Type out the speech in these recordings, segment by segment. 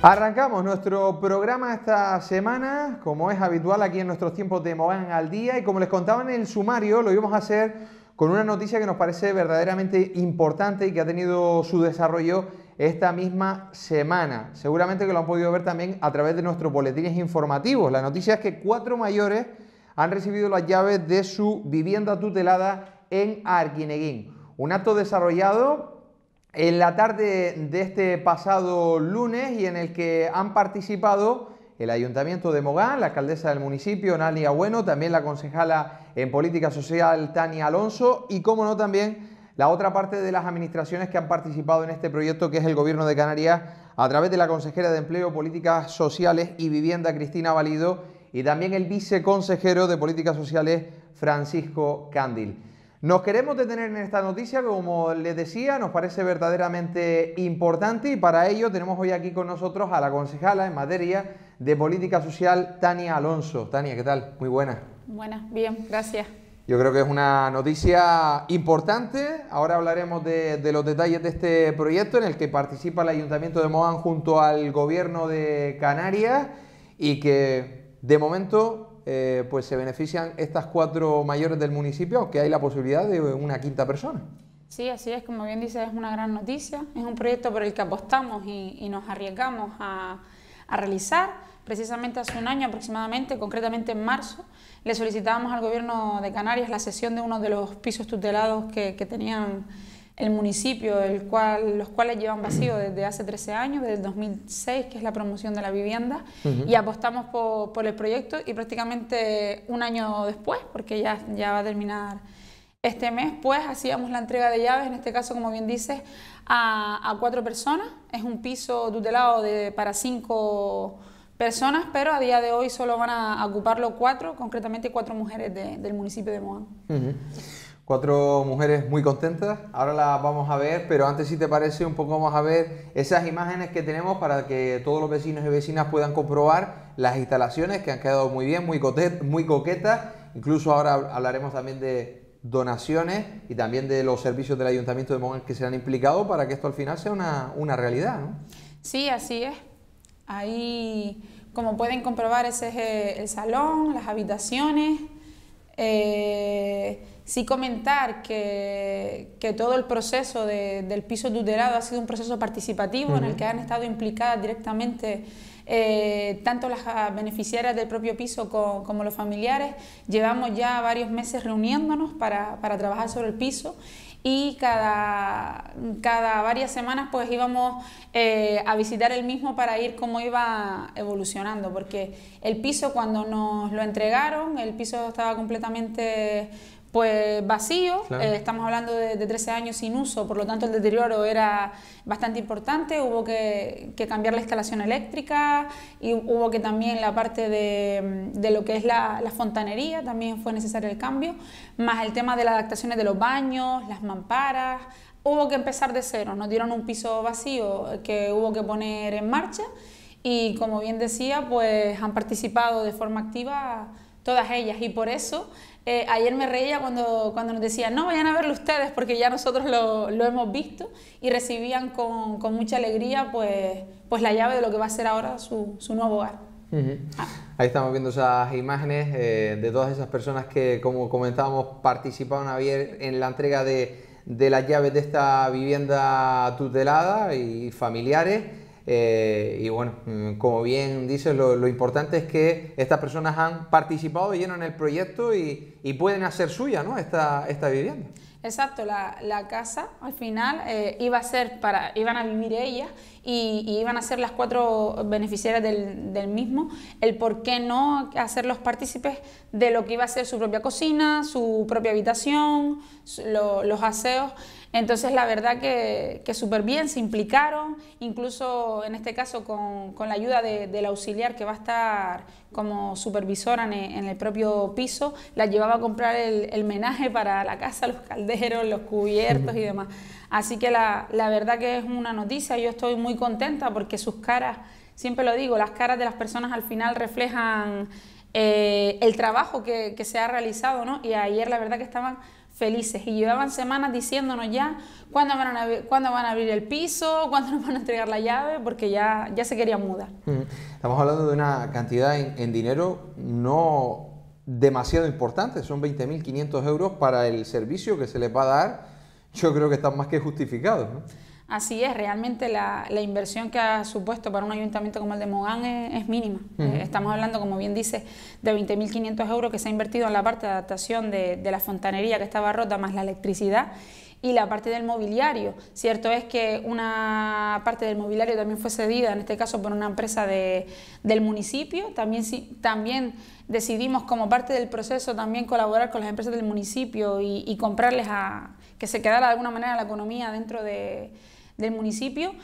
Arrancamos nuestro programa esta semana, como es habitual aquí en nuestros tiempos de Mogán al Día, y como les contaba en el sumario, lo íbamos a hacer con una noticia que nos parece verdaderamente importante y que ha tenido su desarrollo esta misma semana. Seguramente que lo han podido ver también a través de nuestros boletines informativos. La noticia es que 4 mayores han recibido las llaves de su vivienda tutelada en Arguineguín. Un acto desarrollado en la tarde de este pasado lunes y en el que han participado el Ayuntamiento de Mogán, la alcaldesa del municipio, Nalia Bueno, también la concejala en Política Social, Tania Alonso, y, como no, también la otra parte de las administraciones que han participado en este proyecto, que es el Gobierno de Canarias, a través de la consejera de Empleo, Políticas Sociales y Vivienda, Cristina Valido, y también el viceconsejero de Políticas Sociales, Francisco Candil. Nos queremos detener en esta noticia que, como les decía, nos parece verdaderamente importante, y para ello tenemos hoy aquí con nosotros a la concejala en materia de Política Social, Tania Alonso. Tania, ¿qué tal? Muy buenas. Buenas, bien, gracias. Yo creo que es una noticia importante. Ahora hablaremos de los detalles de este proyecto en el que participa el Ayuntamiento de Mogán junto al Gobierno de Canarias, y que de momento pues se benefician estas 4 mayores del municipio, aunque hay la posibilidad de una quinta persona. Sí, así es, como bien dices, es una gran noticia. Es un proyecto por el que apostamos y nos arriesgamos a realizar. Precisamente hace un año aproximadamente, concretamente en marzo, le solicitábamos al Gobierno de Canarias la cesión de uno de los pisos tutelados que tenían el municipio, los cuales llevan vacío desde hace 13 años, desde el 2006, que es la promoción de la vivienda, y apostamos por el proyecto, y prácticamente un año después, porque ya va a terminar este mes, pues hacíamos la entrega de llaves, en este caso, como bien dices, a 4 personas. Es un piso tutelado para 5 personas, pero a día de hoy solo van a ocuparlo 4, concretamente 4 mujeres del municipio de Mogán. 4 mujeres muy contentas. Ahora las vamos a ver, pero antes, si te parece, un poco vamos a ver esas imágenes que tenemos para que todos los vecinos y vecinas puedan comprobar las instalaciones, que han quedado muy bien, muy coquetas. Incluso ahora hablaremos también de donaciones y también de los servicios del Ayuntamiento de Mogán que se han implicado para que esto al final sea una realidad, ¿no? Sí, así es. Ahí, como pueden comprobar, ese es el salón, las habitaciones. Sí, comentar que todo el proceso del piso tutelado ha sido un proceso participativo en el que han estado implicadas directamente tanto las beneficiarias del propio piso como los familiares. Llevamos ya varios meses reuniéndonos para trabajar sobre el piso, y cada varias semanas pues íbamos a visitar el mismo para ir cómo iba evolucionando, porque el piso, cuando nos lo entregaron, el piso estaba completamente pues vacío. Claro. Estamos hablando de 13 años sin uso, por lo tanto el deterioro era bastante importante. Hubo que cambiar la instalación eléctrica, y hubo que también la parte de lo que es la fontanería, también fue necesario el cambio, más el tema de las adaptaciones de los baños, las mamparas. Hubo que empezar de cero, nos dieron un piso vacío que hubo que poner en marcha, y, como bien decía, pues han participado de forma activa todas ellas, y por eso ayer me reía cuando nos decían: no, vayan a verlo ustedes, porque ya nosotros lo hemos visto, y recibían con mucha alegría pues la llave de lo que va a ser ahora su nuevo hogar. Ahí estamos viendo esas imágenes de todas esas personas que, como comentábamos, participaron ayer en la entrega de las llaves de esta vivienda tutelada y familiares. Y bueno, como bien dices, lo importante es que estas personas han participado de lleno en el proyecto y pueden hacer suya, ¿no?, esta vivienda. Exacto, la casa al final iban a vivir ellas, y iban a ser las 4 beneficiarias del mismo. El por qué no hacerlos partícipes de lo que iba a ser su propia cocina, su propia habitación, los aseos. Entonces, la verdad que súper bien, se implicaron, incluso en este caso con la ayuda del auxiliar, que va a estar como supervisora en el propio piso. La llevaba a comprar el menaje para la casa, los calderos, los cubiertos y demás. Así que la verdad que es una noticia. Yo estoy muy contenta porque sus caras, siempre lo digo, las caras de las personas al final reflejan el trabajo que se ha realizado, ¿no? Y ayer la verdad que estaban felices y llevaban semanas diciéndonos ya cuándo van a abrir el piso, cuándo nos van a entregar la llave, porque ya se querían mudar. Estamos hablando de una cantidad en dinero no demasiado importante, son 20.500 euros para el servicio que se les va a dar. Yo creo que están más que justificados, ¿no? Así es, realmente la inversión que ha supuesto para un ayuntamiento como el de Mogán es mínima. Estamos hablando, como bien dice, de 20.500 euros que se ha invertido en la parte de adaptación de la fontanería que estaba rota, más la electricidad y la parte del mobiliario. Cierto es que una parte del mobiliario también fue cedida, en este caso por una empresa del municipio. También decidimos, como parte del proceso, también colaborar con las empresas del municipio y comprarles que se quedara de alguna manera la economía dentro del municipio,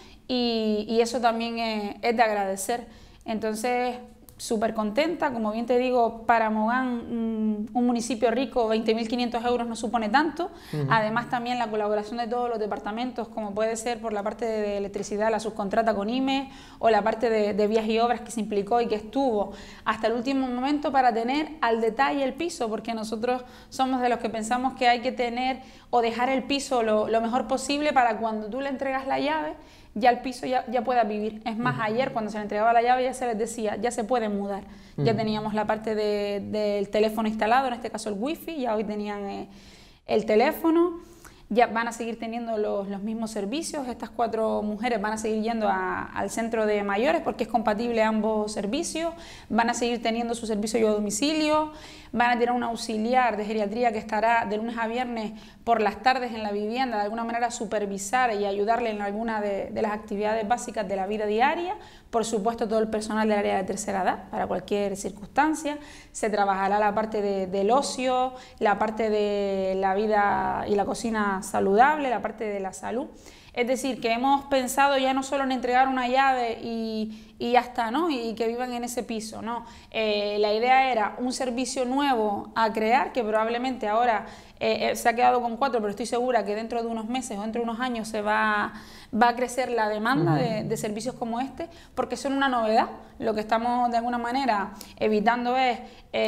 y eso también es de agradecer. Entonces, súper contenta, como bien te digo, para Mogán, un municipio rico, 20.500 euros no supone tanto. Además, también la colaboración de todos los departamentos, como puede ser por la parte de electricidad, la subcontrata con IME, o la parte de vías y obras que se implicó y que estuvo hasta el último momento para tener al detalle el piso, porque nosotros somos de los que pensamos que hay que tener o dejar el piso lo mejor posible para cuando tú le entregas la llave, ya el piso ya pueda vivir. Es más, ayer cuando se le entregaba la llave ya se les decía, ya se pueden mudar. Ya teníamos la parte del teléfono instalado, en este caso el wifi, ya hoy tenían el teléfono, ya van a seguir teniendo los mismos servicios. Estas 4 mujeres van a seguir yendo al centro de mayores porque es compatible ambos servicios, van a seguir teniendo su servicio a domicilio, van a tener un auxiliar de geriatría que estará de lunes a viernes por las tardes en la vivienda, de alguna manera supervisar y ayudarle en alguna de las actividades básicas de la vida diaria. Por supuesto, todo el personal del área de tercera edad, para cualquier circunstancia. Se trabajará la parte del ocio, la parte de la vida y la cocina saludable, la parte de la salud. Es decir, que hemos pensado ya no solo en entregar una llave y ya está, ¿no? Y que vivan en ese piso, ¿no? La idea era un servicio nuevo a crear, que probablemente ahora se ha quedado con 4, pero estoy segura que dentro de unos meses o dentro de unos años va a crecer la demanda de servicios como este, porque son una novedad. Lo que estamos de alguna manera evitando es,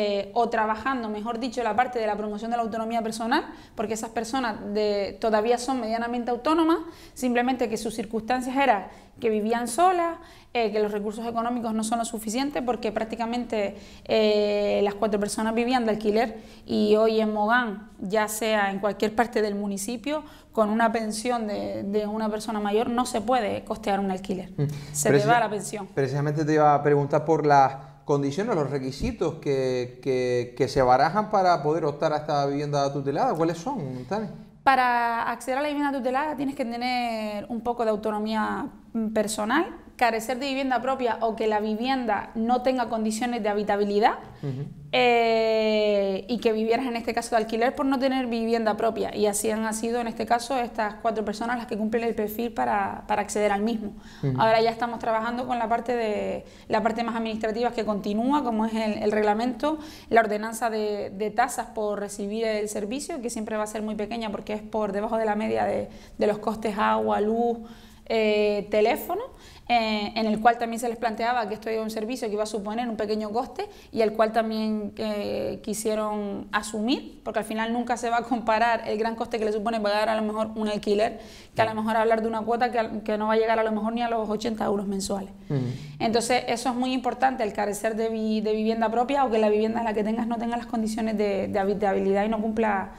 o trabajando, mejor dicho, la parte de la promoción de la autonomía personal, porque esas personas todavía son medianamente autónomas, simplemente que sus circunstancias eran que vivían solas, que los recursos económicos no son lo suficiente, porque prácticamente las 4 personas vivían de alquiler, y hoy en Mogán, ya sea en cualquier parte del municipio, con una pensión de una persona mayor no se puede costear un alquiler, se te va la pensión. Precisamente te iba a preguntar por las condiciones, los requisitos que se barajan para poder optar a esta vivienda tutelada. ¿Cuáles son, Tania? Para acceder a la vivienda tutelada tienes que tener un poco de autonomía personal, carecer de vivienda propia o que la vivienda no tenga condiciones de habitabilidad, y que vivieras en este caso de alquiler por no tener vivienda propia, y así han sido en este caso estas 4 personas las que cumplen el perfil para acceder al mismo. Ahora ya estamos trabajando con la parte más administrativa que continúa, como es el reglamento, la ordenanza de tasas por recibir el servicio, que siempre va a ser muy pequeña porque es por debajo de la media de los costes agua, luz, teléfono, en el cual también se les planteaba que esto era un servicio que iba a suponer un pequeño coste, y el cual también quisieron asumir, porque al final nunca se va a comparar el gran coste que le supone pagar a lo mejor un alquiler, que a lo mejor hablar de una cuota que no va a llegar a lo mejor ni a los 80 euros mensuales. Entonces eso es muy importante, el carecer de vivienda propia, o que la vivienda en la que tengas no tenga las condiciones de habitabilidad y no cumpla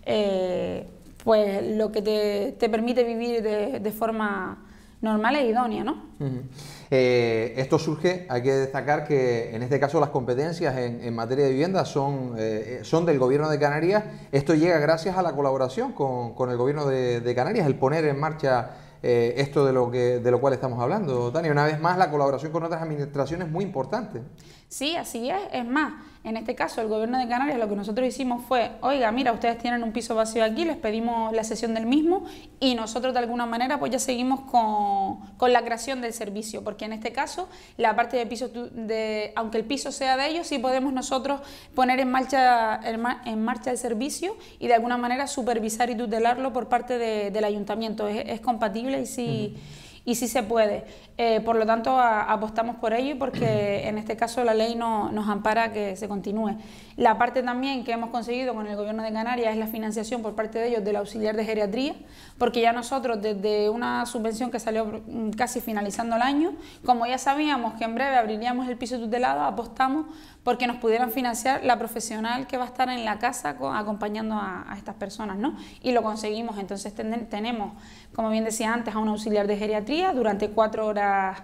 pues lo que te permite vivir de forma normal e idónea, ¿no? Esto surge, hay que destacar que en este caso las competencias en materia de vivienda son del Gobierno de Canarias. Esto llega gracias a la colaboración con el Gobierno de Canarias, el poner en marcha esto de lo cual estamos hablando. Tania, una vez más, la colaboración con otras administraciones es muy importante. Sí, así es. Es más, en este caso el Gobierno de Canarias lo que nosotros hicimos fue, oiga, mira, ustedes tienen un piso vacío aquí, les pedimos la cesión del mismo, y nosotros de alguna manera pues ya seguimos con la creación del servicio, porque en este caso la parte de piso, aunque el piso sea de ellos, sí podemos nosotros poner en marcha el servicio y de alguna manera supervisar y tutelarlo por parte del ayuntamiento. Es compatible y sí... y sí se puede. Por lo tanto, apostamos por ello, porque en este caso la ley nos ampara que se continúe. La parte también que hemos conseguido con el Gobierno de Canarias es la financiación por parte de ellos del auxiliar de geriatría, porque ya nosotros, desde una subvención que salió casi finalizando el año, como ya sabíamos que en breve abriríamos el piso tutelado, apostamos porque nos pudieran financiar la profesional que va a estar en la casa acompañando a estas personas, ¿no? Y lo conseguimos. Entonces tenemos, como bien decía antes, a un auxiliar de geriatría durante 4 horas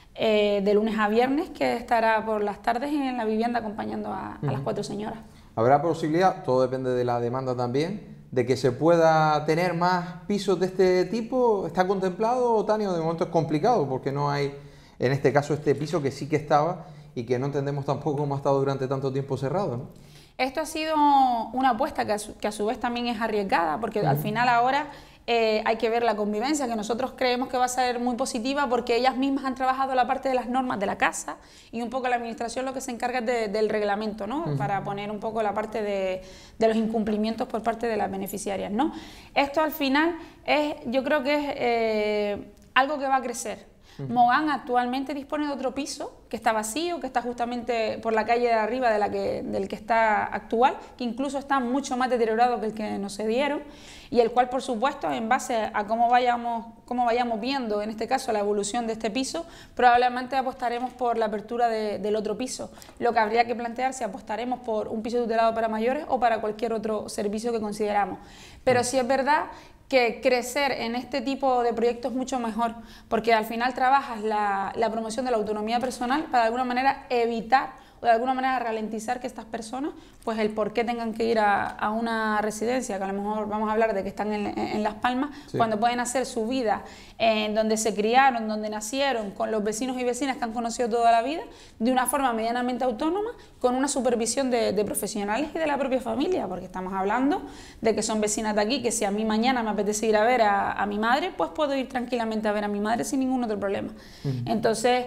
de lunes a viernes, que estará por las tardes en la vivienda acompañando a las 4 señoras. ¿Habrá posibilidad, todo depende de la demanda también, de que se pueda tener más pisos de este tipo? ¿Está contemplado, Tania? De momento es complicado porque no hay, en este caso, este piso que sí que estaba y que no entendemos tampoco cómo ha estado durante tanto tiempo cerrado, ¿no? Esto ha sido una apuesta que a su vez también es arriesgada, porque al final ahora hay que ver la convivencia, que nosotros creemos que va a ser muy positiva, porque ellas mismas han trabajado la parte de las normas de la casa, y un poco la administración lo que se encarga es del reglamento, ¿no? Para poner un poco la parte de los incumplimientos por parte de las beneficiarias, ¿no? Esto al final yo creo que es algo que va a crecer. Mogán actualmente dispone de otro piso que está vacío, que está justamente por la calle de arriba del que está actual, que incluso está mucho más deteriorado que el que nos cedieron, y el cual, por supuesto, en base a cómo vayamos viendo, en este caso, la evolución de este piso, probablemente apostaremos por la apertura del otro piso. Lo que habría que plantear si apostaremos por un piso tutelado para mayores o para cualquier otro servicio que consideramos. Pero sí es verdad que crecer en este tipo de proyectos es mucho mejor, porque al final trabajas la promoción de la autonomía personal para de alguna manera evitar o de alguna manera ralentizar que estas personas, pues el por qué tengan que ir a una residencia, que a lo mejor vamos a hablar de que están en Las Palmas, sí, cuando pueden hacer su vida en donde se criaron, donde nacieron, con los vecinos y vecinas que han conocido toda la vida, de una forma medianamente autónoma, con una supervisión de profesionales y de la propia familia, porque estamos hablando de que son vecinas de aquí, que si a mí mañana me apetece ir a ver a mi madre, pues puedo ir tranquilamente a ver a mi madre sin ningún otro problema. Entonces,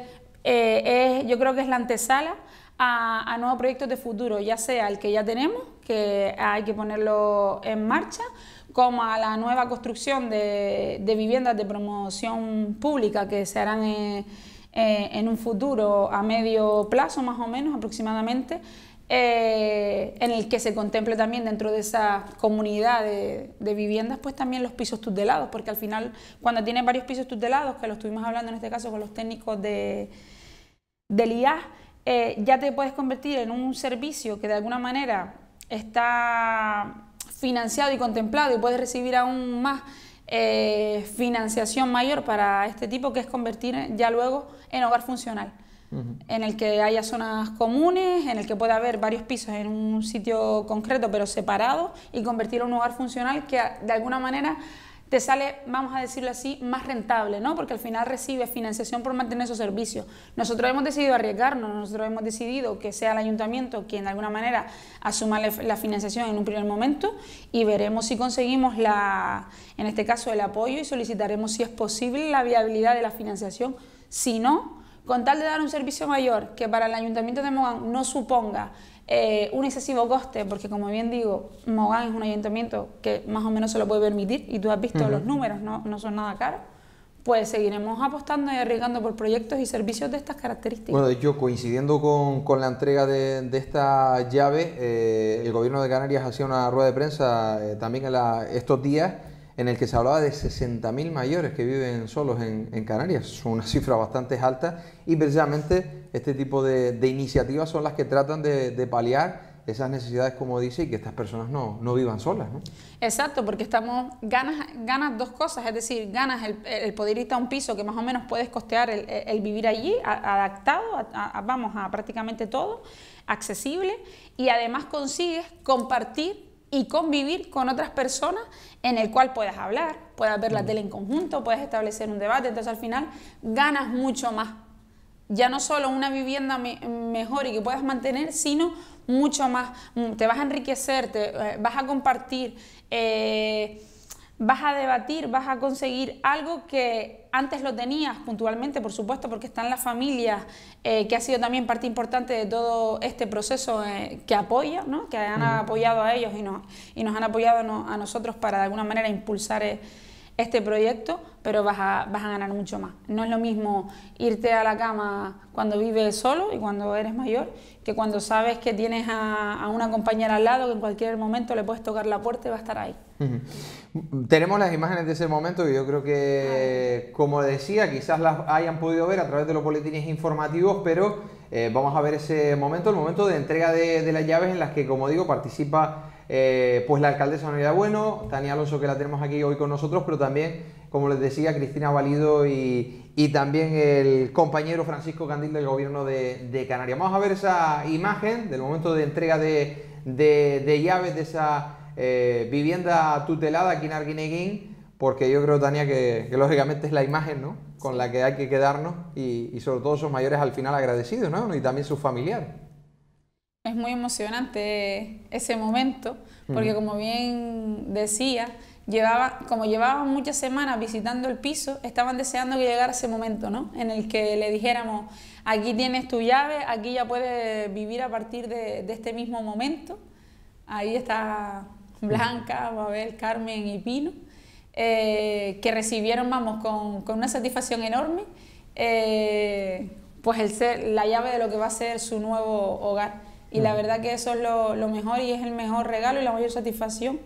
yo creo que es la antesala a nuevos proyectos de futuro, ya sea el que ya tenemos, que hay que ponerlo en marcha, como a la nueva construcción de viviendas de promoción pública que se harán en un futuro a medio plazo, más o menos, aproximadamente, en el que se contemple también dentro de esa comunidad de viviendas, pues también los pisos tutelados, porque al final, cuando tienes varios pisos tutelados, que lo estuvimos hablando en este caso con los técnicos del IAS, ya te puedes convertir en un servicio que de alguna manera está financiado y contemplado, y puedes recibir aún más financiación mayor para este tipo, que es convertir ya luego en hogar funcional, en el que haya zonas comunes, en el que pueda haber varios pisos en un sitio concreto pero separados, y convertirlo en un hogar funcional que de alguna manera te sale, vamos a decirlo así, más rentable, ¿no? Porque al final recibes financiación por mantener esos servicios. Nosotros hemos decidido arriesgarnos, nosotros hemos decidido que sea el ayuntamiento quien de alguna manera asuma la financiación en un primer momento, y veremos si conseguimos en este caso el apoyo, y solicitaremos, si es posible, la viabilidad de la financiación. Si no, con tal de dar un servicio mayor que para el ayuntamiento de Mogán no suponga un excesivo coste, porque como bien digo, Mogán es un ayuntamiento que más o menos se lo puede permitir, y tú has visto los números, no son nada caros, pues seguiremos apostando y arriesgando por proyectos y servicios de estas características. Bueno, de hecho, coincidiendo con la entrega de esta llave, el Gobierno de Canarias hacía una rueda de prensa también estos días, en el que se hablaba de 60.000 mayores que viven solos en Canarias. Son una cifra bastante alta, y precisamente este tipo de iniciativas son las que tratan de paliar esas necesidades, como dice, y que estas personas no vivan solas, ¿no? Exacto, porque ganas dos cosas, es decir, ganas el poder irte a un piso que más o menos puedes costear el vivir allí, adaptado a prácticamente todo, accesible, y además consigues compartir y convivir con otras personas, en el cual puedas hablar, puedas ver la tele en conjunto, puedes establecer un debate. Entonces al final ganas mucho más, ya no solo una vivienda mejor y que puedas mantener, sino mucho más. Te vas a enriquecer, vas a compartir, vas a debatir, vas a conseguir algo que antes lo tenías puntualmente, por supuesto, porque están las familias, que ha sido también parte importante de todo este proceso, que apoya, ¿no? Que han apoyado a ellos y nos han apoyado a nosotros para de alguna manera impulsar este proyecto, pero vas a ganar mucho más. No es lo mismo irte a la cama cuando vives solo y cuando eres mayor, que cuando sabes que tienes a una compañera al lado que en cualquier momento le puedes tocar la puerta y va a estar ahí. Tenemos las imágenes de ese momento y yo creo que, como decía, quizás las hayan podido ver a través de los boletines informativos, pero vamos a ver ese momento, el momento de entrega de las llaves en las que, como digo, participa pues la alcaldesa Noelia Bueno, Tania Alonso, que la tenemos aquí hoy con nosotros, pero también, como les decía, Cristina Valido y también el compañero Francisco Candil del Gobierno de Canarias. Vamos a ver esa imagen del momento de entrega de llaves de esa vivienda tutelada aquí en Arguineguín, porque yo creo, Tania, que lógicamente es la imagen, ¿no?, con la que hay que quedarnos y sobre todo sus mayores al final agradecidos, ¿no?, y también sus familiares. Es muy emocionante ese momento, porque como bien decía, como llevaban muchas semanas visitando el piso, estaban deseando que llegara ese momento, ¿no?, en el que le dijéramos: aquí tienes tu llave, aquí ya puedes vivir a partir de este mismo momento. Ahí está Blanca, Mabel, Carmen y Pino, que recibieron, vamos, con una satisfacción enorme, pues la llave de lo que va a ser su nuevo hogar. Y la verdad que eso es lo mejor y es el mejor regalo y la mayor satisfacción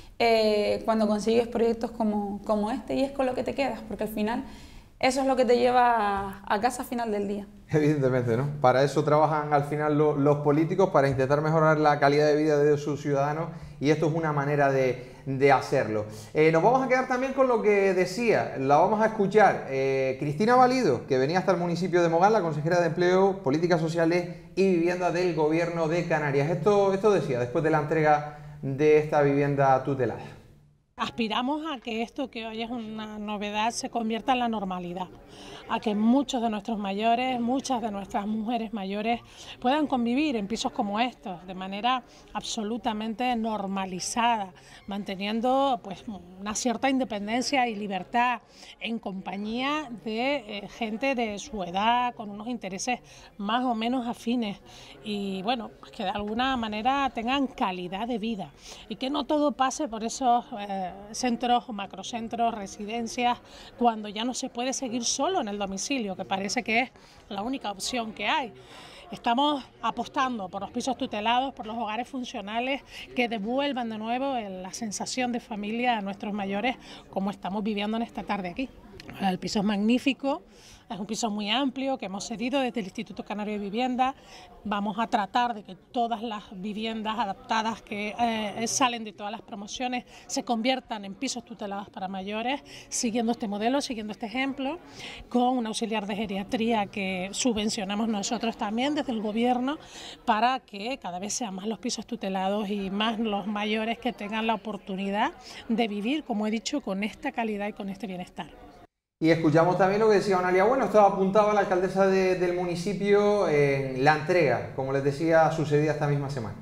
cuando consigues proyectos como este, y es con lo que te quedas, porque al final eso es lo que te lleva a casa al final del día. Evidentemente, ¿no? Para eso trabajan al final los políticos, para intentar mejorar la calidad de vida de sus ciudadanos, y esto es una manera de hacerlo. Nos vamos a quedar también con lo que decía, la vamos a escuchar Cristina Valido, que venía hasta el municipio de Mogán, la consejera de Empleo, Políticas Sociales y Vivienda del Gobierno de Canarias. Esto decía después de la entrega de esta vivienda tutelada. Aspiramos a que esto, que hoy es una novedad, se convierta en la normalidad, a que muchos de nuestros mayores, muchas de nuestras mujeres mayores puedan convivir en pisos como estos de manera absolutamente normalizada, manteniendo pues una cierta independencia y libertad en compañía de gente de su edad, con unos intereses más o menos afines, y bueno, pues que de alguna manera tengan calidad de vida y que no todo pase por esos centros o macrocentros, residencias, cuando ya no se puede seguir solo en el domicilio, que parece que es la única opción que hay. Estamos apostando por los pisos tutelados, por los hogares funcionales que devuelvan de nuevo la sensación de familia a nuestros mayores, como estamos viviendo en esta tarde aquí. El piso es magnífico, es un piso muy amplio que hemos cedido desde el Instituto Canario de Vivienda. Vamos a tratar de que todas las viviendas adaptadas que salen de todas las promociones se conviertan en pisos tutelados para mayores, siguiendo este modelo, siguiendo este ejemplo, con un auxiliar de geriatría que subvencionamos nosotros también desde el Gobierno, para que cada vez sean más los pisos tutelados y más los mayores que tengan la oportunidad de vivir, como he dicho, con esta calidad y con este bienestar. Y escuchamos también lo que decía Noelia Bueno. Esto apuntaba la alcaldesa del municipio en la entrega, como les decía, sucedía esta misma semana.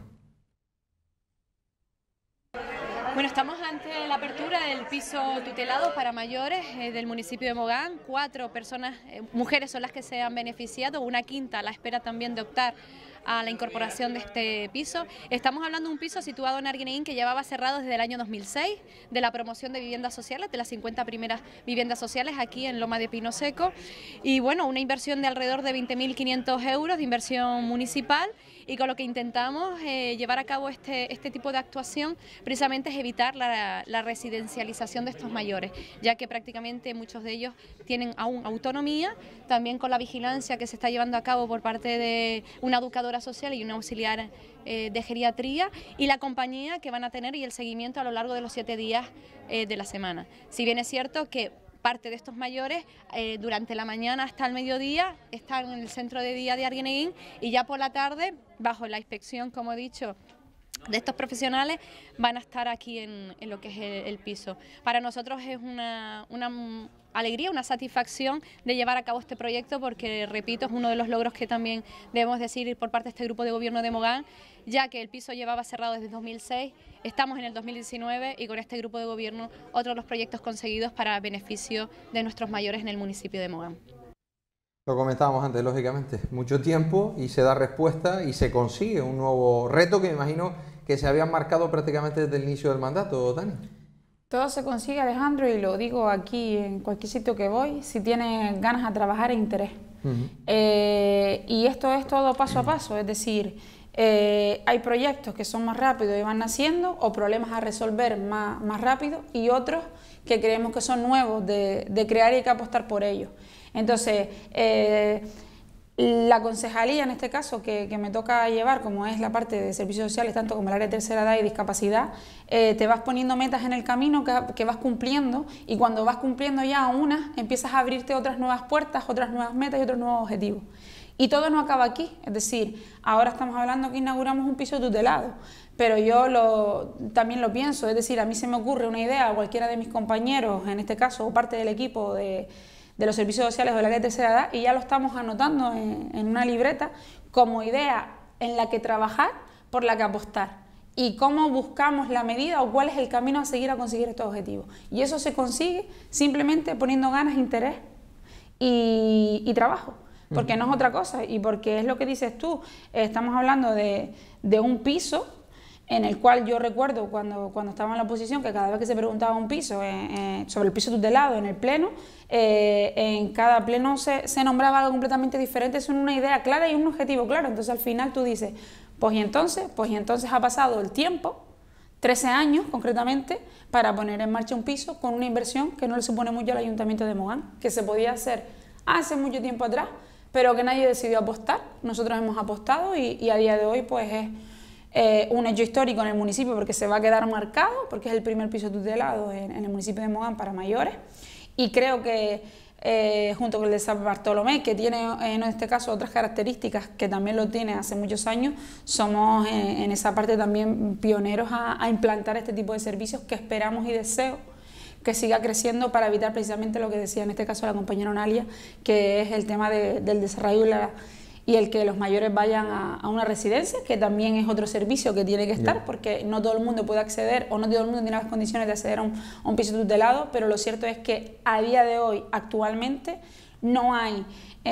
Bueno, estamos ante la apertura del piso tutelado para mayores del municipio de Mogán. 4 personas, mujeres, son las que se han beneficiado, una quinta a la espera también de optar a la incorporación de este piso. Estamos hablando de un piso situado en Arguineguín que llevaba cerrado desde el año 2006, de la promoción de viviendas sociales, de las 50 primeras viviendas sociales aquí en Loma de Pino Seco. Y bueno, una inversión de alrededor de 20.500 euros de inversión municipal, y con lo que intentamos llevar a cabo este tipo de actuación precisamente es evitar la residencialización de estos mayores, ya que prácticamente muchos de ellos tienen aún autonomía, también con la vigilancia que se está llevando a cabo por parte de una educadora social y una auxiliar de geriatría, y la compañía que van a tener y el seguimiento a lo largo de los 7 días de la semana. Si bien es cierto que parte de estos mayores durante la mañana hasta el mediodía están en el centro de día de Arguineguín, y ya por la tarde, bajo la inspección, como he dicho, de estos profesionales, van a estar aquí en lo que es el piso. Para nosotros es una alegría, una satisfacción de llevar a cabo este proyecto, porque, repito, es uno de los logros que también debemos decir por parte de este grupo de gobierno de Mogán, ya que el piso llevaba cerrado desde 2006, estamos en el 2019 y con este grupo de gobierno otro de los proyectos conseguidos para beneficio de nuestros mayores en el municipio de Mogán. Lo comentábamos antes, lógicamente, mucho tiempo y se da respuesta y se consigue un nuevo reto que me imagino que se habían marcado prácticamente desde el inicio del mandato, Tania. Todo se consigue, Alejandro, y lo digo aquí en cualquier sitio que voy, si tienes ganas de trabajar e interés. Y esto es todo paso a paso, es decir, hay proyectos que son más rápidos y van naciendo, o problemas a resolver más rápido, y otros que creemos que son nuevos de crear y hay que apostar por ellos. Entonces, la concejalía, en este caso, que me toca llevar, como es la parte de servicios sociales, tanto como el área de tercera edad y discapacidad, te vas poniendo metas en el camino que vas cumpliendo, y cuando vas cumpliendo ya unas, empiezas a abrirte otras nuevas puertas, otras nuevas metas y otros nuevos objetivos. Y todo no acaba aquí, es decir, ahora estamos hablando que inauguramos un piso tutelado, pero yo también lo pienso, es decir, a mí se me ocurre una idea, a cualquiera de mis compañeros, en este caso, o parte del equipo de los servicios sociales o del área de tercera edad, y ya lo estamos anotando en una libreta como idea en la que trabajar, por la que apostar, y cómo buscamos la medida o cuál es el camino a seguir a conseguir estos objetivos. Y eso se consigue simplemente poniendo ganas, interés y trabajo, porque no es otra cosa, y porque es lo que dices tú, estamos hablando de un piso en el cual yo recuerdo cuando estaba en la oposición, que cada vez que se preguntaba un piso sobre el piso tutelado en el pleno, en cada pleno se nombraba algo completamente diferente. Es una idea clara y un objetivo claro. Entonces al final tú dices, pues y entonces ha pasado el tiempo, 13 años concretamente, para poner en marcha un piso con una inversión que no le supone mucho al Ayuntamiento de Mogán, que se podía hacer hace mucho tiempo atrás, pero que nadie decidió apostar. Nosotros hemos apostado y a día de hoy pues es un hecho histórico en el municipio, porque se va a quedar marcado, porque es el primer piso tutelado en el municipio de Mogán para mayores, y creo que junto con el de San Bartolomé, que tiene en este caso otras características que también lo tiene hace muchos años, somos en esa parte también pioneros a implantar este tipo de servicios que esperamos y deseo que siga creciendo para evitar precisamente lo que decía en este caso la compañera Onalia, que es el tema del desarrollo y el que los mayores vayan a una residencia, que también es otro servicio que tiene que estar, porque no todo el mundo puede acceder, o no todo el mundo tiene las condiciones de acceder a un piso tutelado, pero lo cierto es que a día de hoy, actualmente, no hay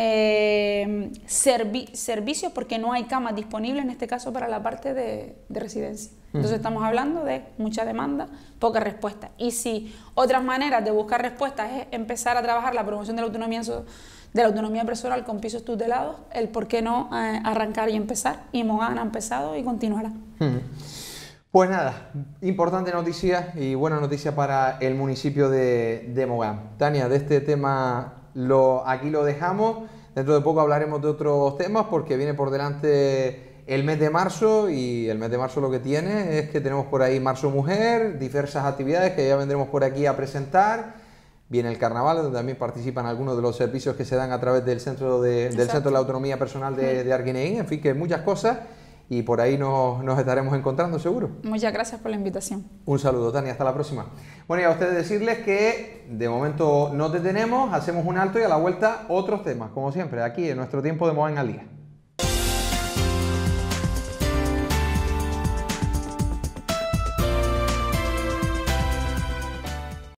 servicios, porque no hay camas disponibles, en este caso, para la parte de residencia. Entonces estamos hablando de mucha demanda, poca respuesta. Y si otras maneras de buscar respuestas es empezar a trabajar la promoción de la autonomía personal con pisos tutelados, el por qué no arrancar y empezar, y Mogán ha empezado y continuará. Pues nada, importante noticia y buena noticia para el municipio de Mogán. Tania, de este tema aquí lo dejamos. Dentro de poco hablaremos de otros temas, porque viene por delante el mes de marzo, y el mes de marzo lo que tiene es que tenemos por ahí Marzo Mujer, diversas actividades que ya vendremos por aquí a presentar. Viene el carnaval, donde también participan algunos de los servicios que se dan a través del Centro de la Autonomía Personal de Arguineguín. En fin, que muchas cosas, y por ahí nos estaremos encontrando seguro. Muchas gracias por la invitación. Un saludo, Tania, hasta la próxima. Bueno, y a ustedes decirles que de momento no detenemos, hacemos un alto y a la vuelta otros temas, como siempre, aquí en nuestro tiempo de Mogán al Día.